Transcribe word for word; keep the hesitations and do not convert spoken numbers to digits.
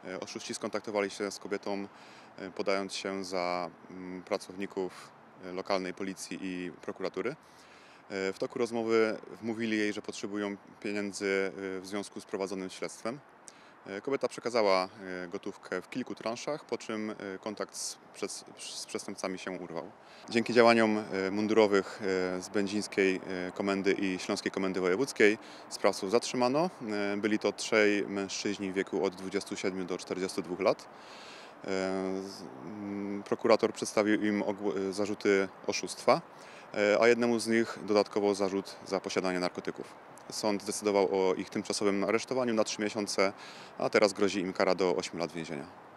Oszuści skontaktowali się z kobietą, podając się za pracowników lokalnej policji i prokuratury. W toku rozmowy wmówili jej, że potrzebują pieniędzy w związku z prowadzonym śledztwem. Kobieta przekazała gotówkę w kilku transzach, po czym kontakt z, z przestępcami się urwał. Dzięki działaniom mundurowych z Będzińskiej Komendy i Śląskiej Komendy Wojewódzkiej sprawców zatrzymano. Byli to trzej mężczyźni w wieku od dwudziestu siedmiu do czterdziestu dwóch lat. Prokurator przedstawił im zarzuty oszustwa, a jednemu z nich dodatkowo zarzut za posiadanie narkotyków. Sąd zdecydował o ich tymczasowym aresztowaniu na trzy miesiące, a teraz grozi im kara do ośmiu lat więzienia.